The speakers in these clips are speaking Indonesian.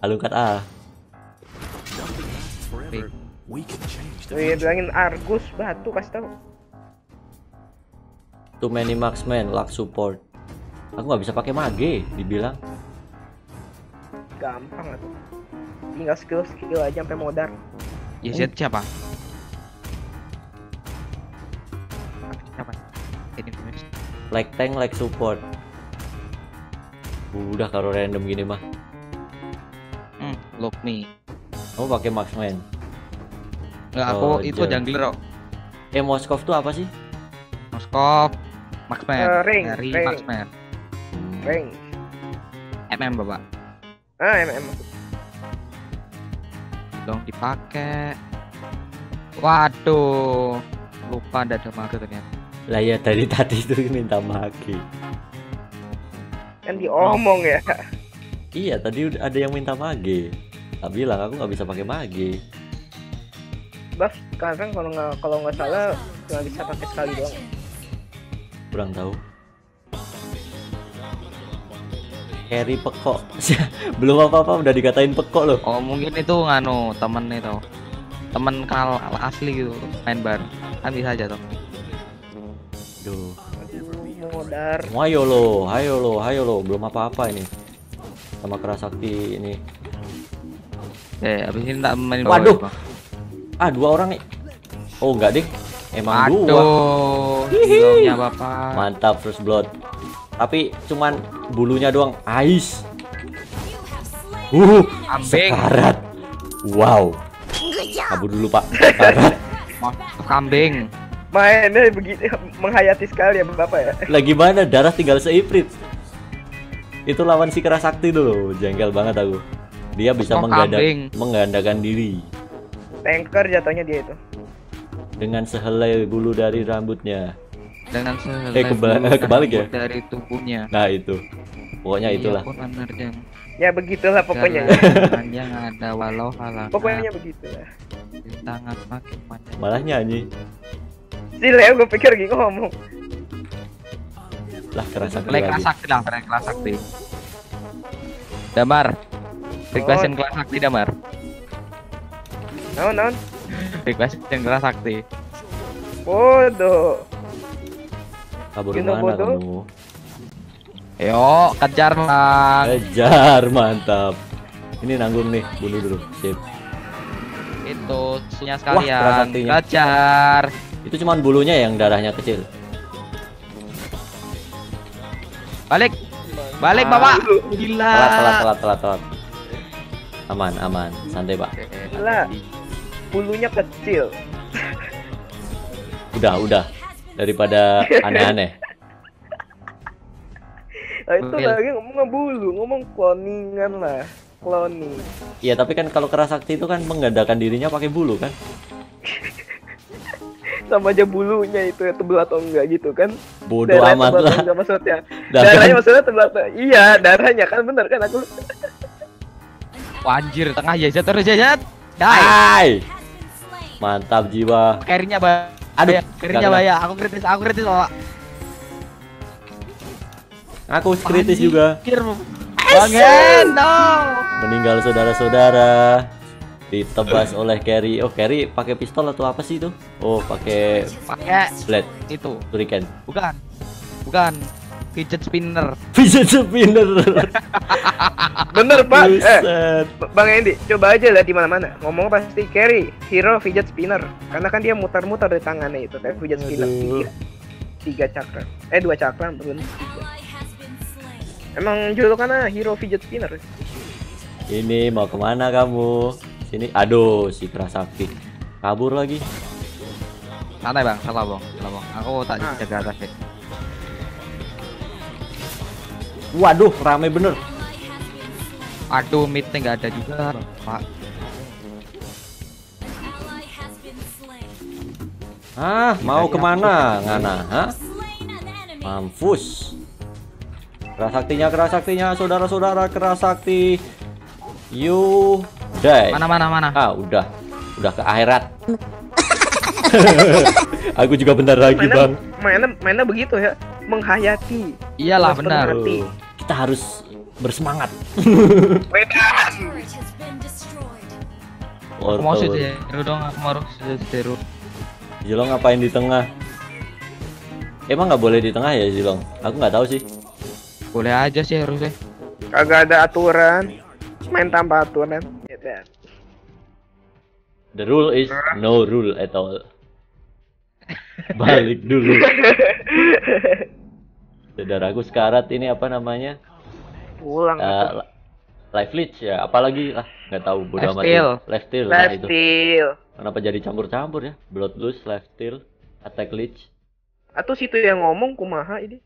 Alukat A. Wih, bilangin Argus batu kasih tahu. Too many marksman, lack support. Aku nggak bisa pakai mage, dibilang. Gampang tuh. Tinggal skill aja sampai modar. Ya siapa? Siapa? Ini Like tank, like support. Udah kalau random gini mah. Look me. Kamu pakai marksman. Enggak, aku itu jungler kok. Moskov tuh apa sih? Moskov, marksman. Ring, Dari ring. marksman. Ring. MM bapak. MM. Dong dipakai. Waduh, lupa ada mage ternyata. Lah ya tadi itu minta mage. Kan diomong ya. Iya tadi ada yang minta mage. Tak bilang aku nggak bisa pakai mage. Buff sekarang kalau nggak salah cuma bisa pakai sekali doang. Kurang tahu. Carry pekok. Belum apa-apa udah dikatain pekok loh. Oh mungkin itu nganu temen itu. Temen kenal asli gitu main bar. Kan bisa aja tuh. Duh. Modar. Ayo lo, belum apa-apa ini. Sama kerasakti ini. Abis ini tak main. Waduh. Dua orang nih. Oh enggak deh. Emang dua. Hidungnya bapak. Mantap first blood. Tapi cuman bulunya doang. Ais. Kambing. Sekarat. Wow. Kabur dulu Pak. Sekarat. Kambing. Mainnya begitu menghayati sekali ya Bapak ya. Lagi mana darah tinggal seiprit. Itu lawan si kerasakti dulu. Jengkel banget aku. Dia bisa menggandakan diri. Tanker jatuhnya dia itu. Dengan sehelai bulu dari rambutnya. Dengan sehelai kebalik ya dari tubuhnya. Nah itu pokoknya itulah. Ya begitulah pokoknya. Yang ada walau halang. Pokoknya begitulah. Tangan makin panjang. Malah nyanyi. Si Leo gue pikir gini ngomong. Lah kerasakti lagi. lagi. Kerasakti. Damar. Requestin kerasakti Damar. Non. Requestin kerasakti. Bodoh. Kabur mana kamu? Yo, kejar lah. Kejar, mantap. Ini nanggung nih, bunuh dulu. Sip. Itu sunya sekalian. Kerasaktinya. Kejar. Itu cuman bulunya yang darahnya kecil. Balik Bapak. Gila. Telat. Aman, santai Pak. Gila. Bulunya kecil. Udah. Daripada aneh-aneh. Nah, itu lagi ngomong bulu, ngomong cloningan lah. Cloning. Iya, tapi kan kalau kerasakti itu kan menggandakan dirinya pakai bulu kan? Sama aja bulunya itu ya, tebel atau enggak gitu kan? Bodoh amat lah. Enggak maksudnya. Darahnya maksudnya tebel atau iya, darahnya kan bener kan aku. Anjir, tengah jajat terus jajat. Hai. Mantap jiwa. Carry-nya carry-nya bahaya. Aku kritis Pak. Aku kritis juga. Bangen, no. Meninggal saudara-saudara. Ditebas oleh carry. Oh, carry pakai pistol atau apa sih itu? Oh, pakai blade. Itu. Shuriken. Bukan. Fidget spinner. Bener Pak. Bang Hendy, coba aja lihat di mana-mana. Ngomong pasti carry, hero fidget spinner. Karena kan dia muter-muter di tangannya itu, kayak fidget spinner. 3 cakra. 2 cakra belum 3. Emang julukannya hero fidget spinner. Ini mau kemana kamu? Sini. Aduh, si kerasakti kabur lagi. Santai Bang, salah Bang. Aku tak jaga atas. Waduh, rame bener. Aduh, midnya nggak ada juga, Pak. Mau kemana, Ngana? Mampus. Kerasaktinya, saudara-saudara kerasakti. You die. Mana? Udah ke akhirat. Aku juga bentar lagi, Bang. Mainnya begitu ya, menghayati. Iyalah benar. Kita harus bersemangat. Wedan. Aku mau Zero dong, aku mau Zero. Zilong ngapain di tengah? Emang nggak boleh di tengah ya Zilong? Aku nggak tahu sih. Boleh aja sih harusnya. Kagak ada aturan. Main tanpa aturan. The rule is no rule at all. Balik dulu. Saudaraku sekarat ini apa namanya? Pulang. Live leech ya, apalagi lah nggak tahu bodo amat. Live steal. Nah, itu. Kenapa jadi campur-campur ya? Blood loose, live steal, attack leech. Atau situ yang ngomong kumaha ini?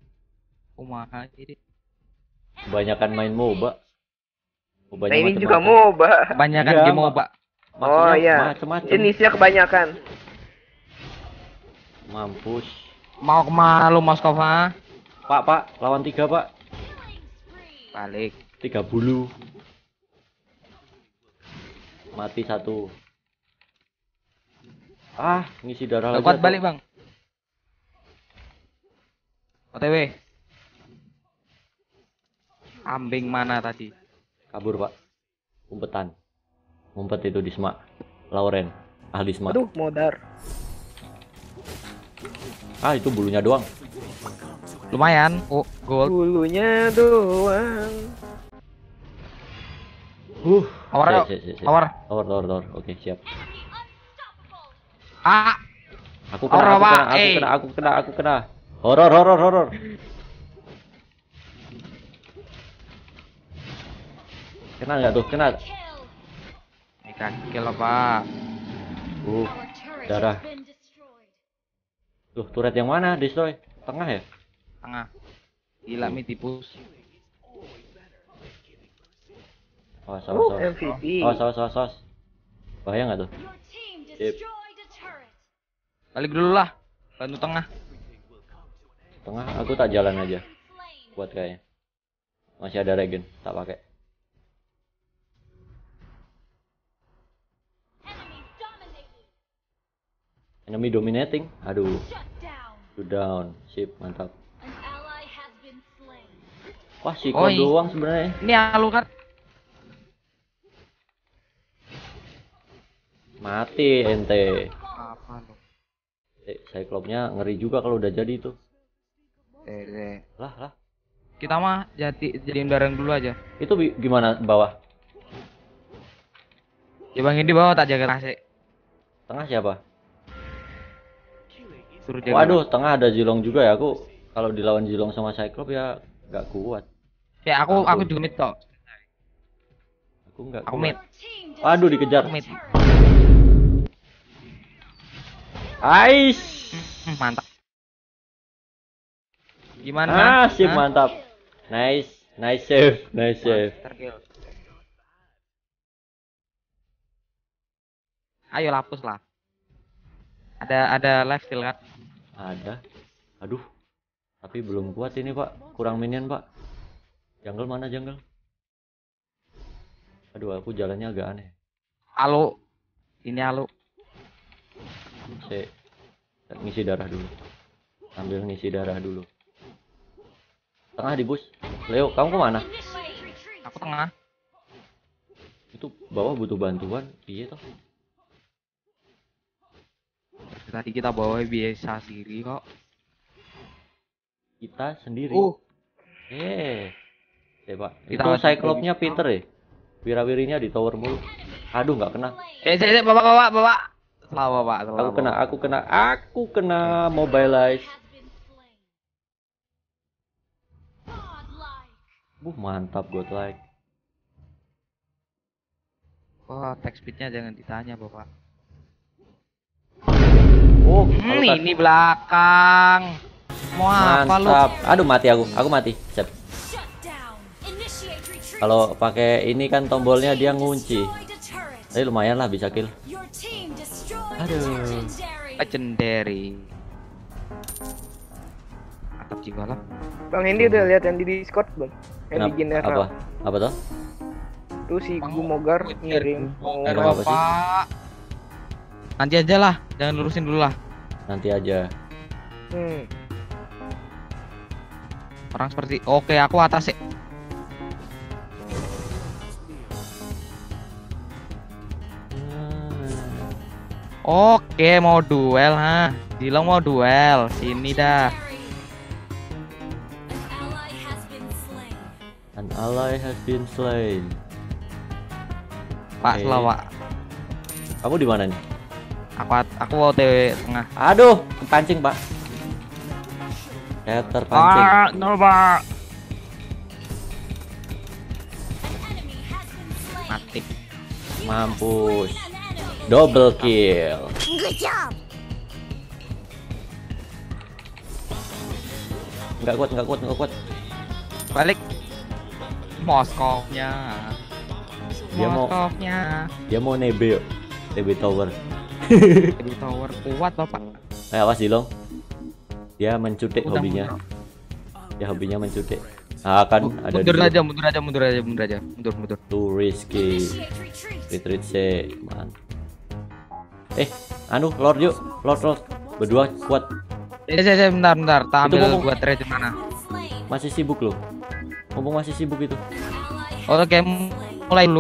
Kebanyakan main MOBA. Nah ini juga MOBA. Kebanyakan game MOBA. Oh iya. Macem-macem. Jenisnya kebanyakan. Mampus. Mau kemana lu Moskova? Pak, lawan 3 Pak. Balik. 3 bulu. Mati 1. Ngisi darah lagi. Kuat balik bang. OTW. Kambing mana tadi? Kabur Pak. Umpetan. Ngumpet itu di semak. Lauren, ahli semak. Aduh, modar. Itu bulunya doang. Lumayan. Gold. Bulunya doang. Tower. Oke, siap. Aku kena. Horor. Kena nggak tuh? Kena. Ikan kill apa? Darah. Tuh, turret yang mana? Destroy. Tengah ya? Tengah. Gila mitipus. Awas. MVP. Awas. Bahaya nggak tuh? Sip. Balik dulu lah. Bantu tengah. Tengah, aku tak jalan aja. Buat kayaknya. Masih ada regen, tak pakai. Enemy dominating. Aduh. Showdown. Sip, mantap. Wah, si doang sebenarnya. Ini alu kan. Mati ente. Apa lu? Cyclops-nya ngeri juga kalau udah jadi itu. Lah. Kita mah jadiin bareng dulu aja. Itu gimana bawah? Ya Bang Hendy bawah tak jaga nasi. Tengah siapa? Suruh jaga. Waduh, tengah ada Zilong juga ya. Aku kalau dilawan Zilong sama Cyclops ya nggak kuat. Ya aku juga mid kok. Aku nggak. Aku mid. Waduh, dikejar. Aku mid. Mantap. Gimana? Sip, mantap. Nice save. Ayo lapus lah. Ada live steal kan? Ada. Aduh. Tapi belum kuat ini, Pak. Kurang minion, Pak. Jungle mana jungle? Aduh, aku jalannya agak aneh. Halo. Ini halo. Saya ngisi darah dulu. Sambil ngisi darah dulu. Tengah di bus. Leo, kamu kemana? Aku tengah. Itu bawah butuh bantuan. Iya toh. Tadi kita bawa biasa sendiri kok. Kita sendiri. Pak. Kita itu Cyclops-nya pinter ya. Wira-wirinya di tower mulu. Aduh, nggak kena. Bapak. Selamat Pak. Aku kena Mobile Legends. Mantap, godlike. Text speednya jangan ditanya Bapak. Ini belakang. Mau apa lu? Aduh, mati aku. Aku mati. Siap. Kalau pakai ini kan tombolnya dia ngunci. Tapi lumayan lah bisa kill. Aduh. Legendary. Mantap juga lah. Bang Hendy udah lihat yang di Discord belum? Yang di general. Apa tuh? Tuh si Gumogar ngirim. Apa sih? Nanti aja lah, jangan lurusin dulu lah. Nanti aja. Orang seperti oke, aku atas sih. Oke, mau duel ha. Dilong mau duel. Sini dah. An ally has been slain. Pak, slow, Pak. Kamu di mana nih? Aku OTW tengah. Aduh, kepancing, Pak. Saya terpancing. No, Pak. Mati. Mampus. Double kill. Enggak kuat. Balik. Moskownya. Dia mau nebe yuk. TB tower. Di tower kuat Bapak. Awas Dilong. Dia mencutik hobinya. Ya hobinya mencutik. Akan ada mundur aja. Too risky. Retreat sih, man. Lord yuk. Lord. Berdua kuat. Saya bentar. Tampil buat trade mana? Masih sibuk loh. Ngomong masih sibuk itu. Oke, mulai dulu.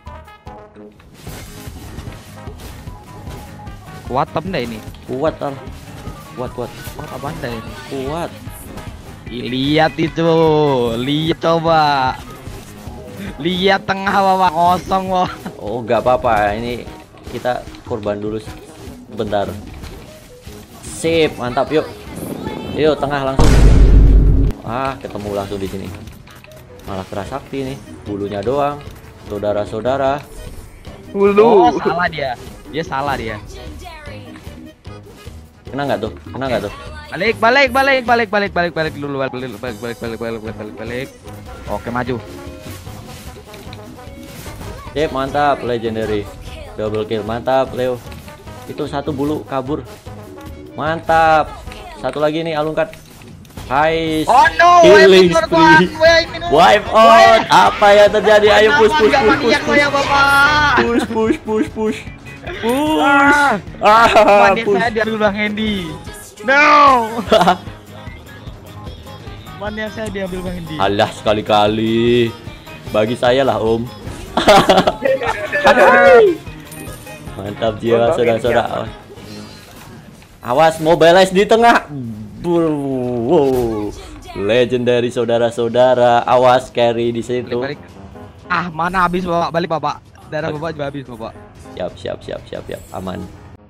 Kuat apa enggak ini? Kuat. Kuat apa anda ini? Kuat. Lihat itu, lihat coba. Lihat tengah Bapak kosong loh. Oh, nggak apa-apa. Ini kita korban dulu sebentar. Sip, mantap yuk. Yuk tengah langsung. Ketemu langsung di sini. Malah kerasakti nih. Bulunya doang. Saudara-saudara. Bulu. Oh, salah dia. Dia salah dia. Kena nggak tuh? Balik dulu. Balik. Oke, maju. Sip, mantap, legendary. Double kill, mantap, Leo. Itu satu bulu kabur. Mantap. Satu lagi nih alungkat. Hai. Oh no, killing spree. Wipe out. Apa yang terjadi? Ayo push. Saya diambil Bang Hendy. No. Mannya saya diambil Bang Hendy. Alah, sekali-kali. Bagi saya lah, Om. Mantap jiwa saudara-saudara. Awas, Mobile Legends di tengah. Wow. Legendary saudara-saudara. Awas carry di situ. Balik. Mana habis Bapak? Balik Bapak. Darah Bapak juga habis Bapak. Siap. Aman.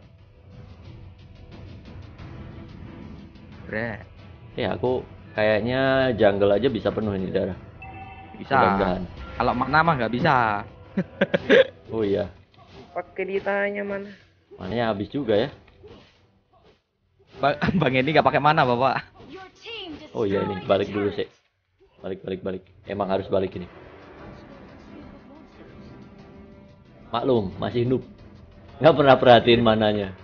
Aku kayaknya jungle aja bisa penuh ini darah. Bisa. Kalau mana mah nggak bisa. Oh iya. Pakai ditanya mana? Mananya habis juga ya. Bang ini nggak pakai mana Bapak? Oh iya, ini balik dulu sih. Balik. Emang harus balik ini. Maklum, masih noob. Nggak pernah perhatiin mananya.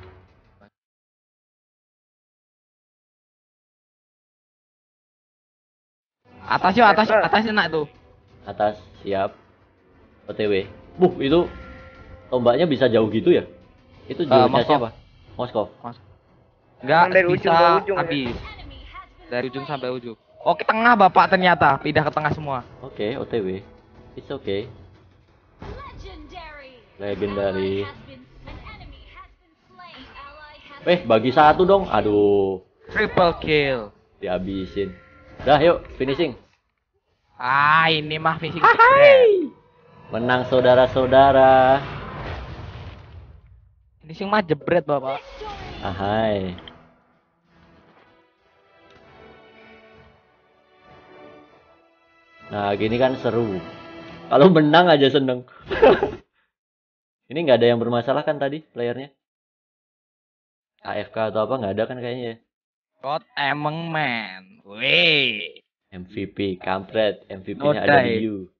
Atas enak tuh. Atas, siap. OTW. Itu tombaknya bisa jauh gitu ya? Itu jauhnya siapa? Moskov. Enggak, dari bisa ujung ke ujung, habis. Dari ujung sampai ujung. Oke, tengah Bapak ternyata. Pindah ke tengah semua. Oke, OTW. It's okay. Legendary. Bagi satu dong. Aduh. Triple kill. Dihabisin. Udah, yuk finishing. Ini mah finishing. Menang saudara-saudara. Finishing mah jebret Bapak. Ahai. Nah, gini kan seru. Kalau menang aja seneng. Ini nggak ada yang bermasalah kan tadi playernya? AFK atau apa nggak ada kan kayaknya ya? God emang man. Weh. MVP, kampret. MVP-nya ada di you.